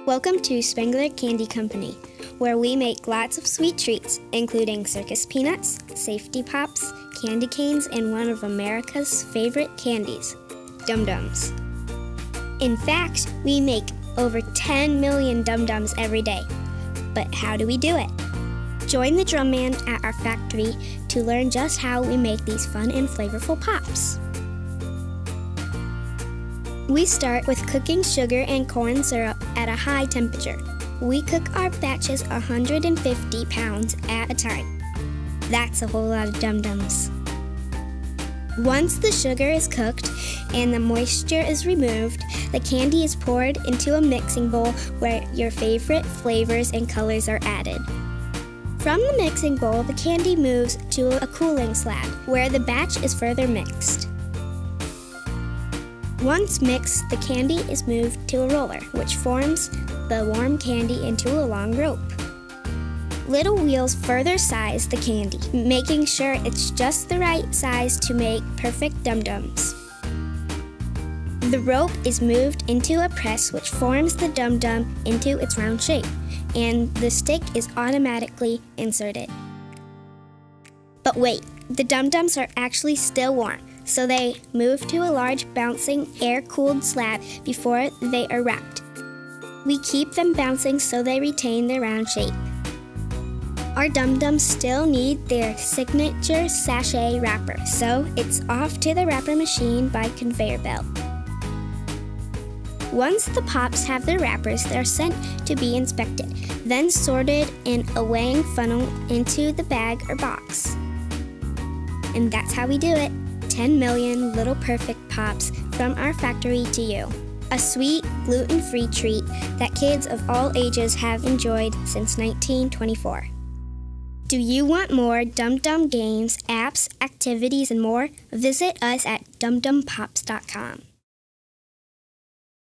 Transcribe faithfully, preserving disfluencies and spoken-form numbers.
Welcome to Spengler Candy Company, where we make lots of sweet treats, including circus peanuts, safety pops, candy canes, and one of America's favorite candies, Dum Dums. In fact, we make over ten million Dum Dums every day. But how do we do it? Join the drum man at our factory to learn just how we make these fun and flavorful pops. We start with cooking sugar and corn syrup at a high temperature. We cook our batches one hundred fifty pounds at a time. That's a whole lot of Dum Dums. Once the sugar is cooked and the moisture is removed, the candy is poured into a mixing bowl where your favorite flavors and colors are added. From the mixing bowl, the candy moves to a cooling slab where the batch is further mixed. Once mixed, the candy is moved to a roller, which forms the warm candy into a long rope. Little wheels further size the candy, making sure it's just the right size to make perfect Dum Dums. The rope is moved into a press which forms the Dum Dum into its round shape, and the stick is automatically inserted. But wait, the Dum Dums are actually still warm, so they move to a large bouncing air-cooled slab before they are wrapped. We keep them bouncing so they retain their round shape. Our Dum Dums still need their signature sachet wrapper, so it's off to the wrapper machine by conveyor belt. Once the pops have their wrappers, they're sent to be inspected, then sorted in a weighing funnel into the bag or box. And that's how we do it. ten million little perfect pops from our factory to you. A sweet, gluten-free treat that kids of all ages have enjoyed since nineteen twenty-four. Do you want more Dum Dum games, apps, activities, and more? Visit us at dum dum pops dot com.